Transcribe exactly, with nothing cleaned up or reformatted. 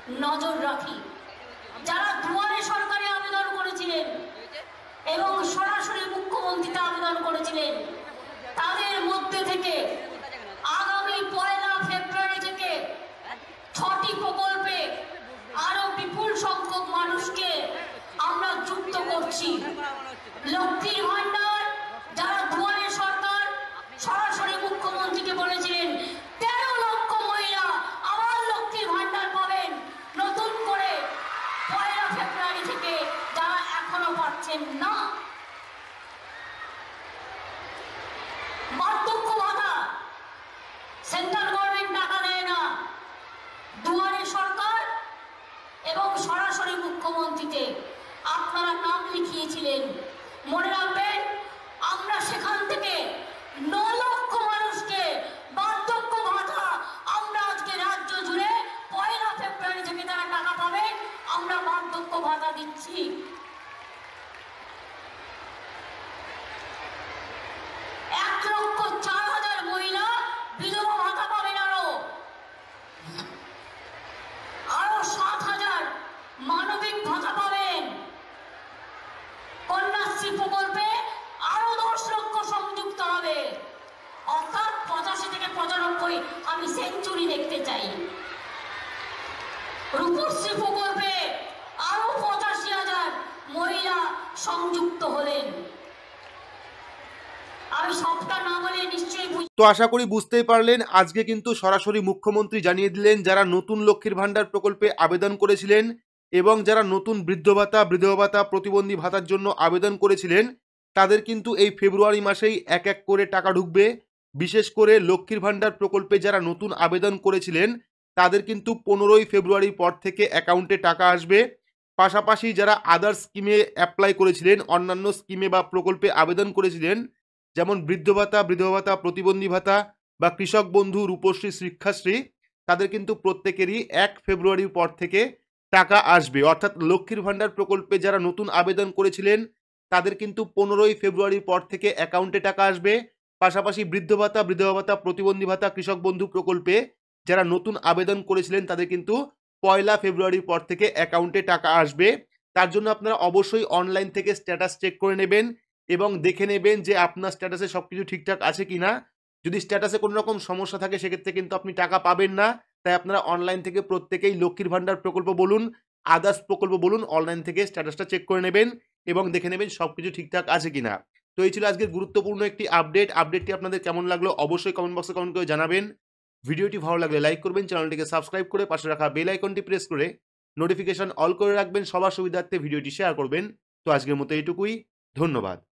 নজর রাখি। যারা দুয়ারে সরকারে আবেদন করেছিলেন এবং সরাসরি মুখ্যমন্ত্রীতে আবেদন করেছিলেন, তাদের মধ্যে থেকে আগামী পয়লা ফেব্রুয়ারি থেকে ছটি প্রকল্পে আরো বিপুল সংখ্যক মানুষকে আমরা যুক্ত করছি। লক্ষ্মীর ভান্ডার, যারা দুয়ারে সরকার সরাসরি মুখ্যমন্ত্রীকে বলেছিলেন তেরো লক্ষ মহিলা আবার লক্ষ্মীর ভান্ডার পাবেন নতুন করে পয়লা ফেব্রুয়ারি থেকে, যারা এখনো পাচ্ছেন না। বার্ধক্য ভাতা সেন্ট্রাল গভর্নমেন্ট টাকা দেয় না, দুয়ারে সরকার এবং সরাসরি মুখ্যমন্ত্রীতে আপনারা নাম লিখিয়েছিলেন। মনে রাখবেন, আমরা সেখান থেকে ন লক্ষ মানুষকে বার্ধক্য ভাতা আমরা আজকে রাজ্য জুড়ে পয়লা ফেব্রুয়ারি থেকে তারা টাকা পাবে, আমরা বার্ধক্য ভাতা দিচ্ছি। এক লক্ষ চার হাজার মহিলা বিধবা ভাতা পাবেন, আরো আরো সাত হাজার মানবিক ভাতা পাবেন। কন্যাশ্রী প্রকল্পে আরো দশ লক্ষ সংযুক্ত হবে, অর্থাৎ পঁচাশি থেকে পঁচানব্বই আমি সেঞ্চুরি দেখতে চাই। রূপশ্রী প্রকল্পে আরো পঁচাশি হাজার মহিলা সংযুক্ত হলেন। আমি সবটা না বলে নিশ্চয়ই। তো আশা করি বুঝতেই পারলেন, আজকে কিন্তু সরাসরি মুখ্যমন্ত্রী জানিয়ে দিলেন যারা নতুন লক্ষ্মীর ভান্ডার প্রকল্পে আবেদন করেছিলেন এবং যারা নতুন বৃদ্ধ ভাতা, বিধবা ভাতা, প্রতিবন্ধী ভাতার জন্য আবেদন করেছিলেন, তাদের কিন্তু এই ফেব্রুয়ারি মাসেই এক এক করে টাকা ঢুকবে। বিশেষ করে লক্ষ্মীর ভান্ডার প্রকল্পে যারা নতুন আবেদন করেছিলেন তাদের কিন্তু পনেরোই ফেব্রুয়ারির পর থেকে অ্যাকাউন্টে টাকা আসবে। পাশাপাশি যারা আদার স্কিমে অ্যাপ্লাই করেছিলেন, অন্যান্য স্কিমে বা প্রকল্পে আবেদন করেছিলেন, যেমন বৃদ্ধ ভাতা, বিধবা ভাতা, প্রতিবন্ধী ভাতা বা কৃষক বন্ধু, রূপশ্রী, শিক্ষাশ্রী, তাদের কিন্তু প্রত্যেকেরই এক ফেব্রুয়ারির পর থেকে টাকা আসবে। অর্থাৎ লক্ষ্মীর ভান্ডার প্রকল্পে যারা নতুন আবেদন করেছিলেন তাদের কিন্তু পনেরোই ফেব্রুয়ারির পর থেকে অ্যাকাউন্টে টাকা আসবে। পাশাপাশি বৃদ্ধ ভাতা, বিধবা ভাতা, প্রতিবন্ধী ভাতা, কৃষক বন্ধু প্রকল্পে যারা নতুন আবেদন করেছিলেন তাদের কিন্তু পয়লা ফেব্রুয়ারির পর থেকে অ্যাকাউন্টে টাকা আসবে। তার জন্য আপনারা অবশ্যই অনলাইন থেকে স্ট্যাটাস চেক করে নেবেন এবং দেখে নেবেন যে আপনার স্ট্যাটাসে সব কিছু ঠিকঠাক আছে কিনা। যদি স্ট্যাটাসে কোনো রকম সমস্যা থাকে সেক্ষেত্রে কিন্তু আপনি টাকা পাবেন না। তাই আপনারা অনলাইন থেকে প্রত্যেকেই লক্ষ্মীর ভান্ডার প্রকল্প বলুন, আদার্স প্রকল্প বলুন, অনলাইন থেকে স্ট্যাটাসটা চেক করে নেবেন এবং দেখে নেবেন সব কিছু ঠিকঠাক আছে কিনা। তো এই ছিল আজকের গুরুত্বপূর্ণ একটি আপডেট। আপডেটটি আপনাদের কেমন লাগলো অবশ্যই কমেন্ট বক্সে কমেন্ট করে জানাবেন। ভিডিওটি ভালো লাগলে লাইক করবেন, চ্যানেলটিকে সাবস্ক্রাইব করে পাশে রাখা বেল আইকনটি প্রেস করে নোটিফিকেশন অল করে রাখবেন। সবার সুবিধার্থে ভিডিওটি শেয়ার করবেন। তো আজকের মতো এইটুকুই, ধন্যবাদ।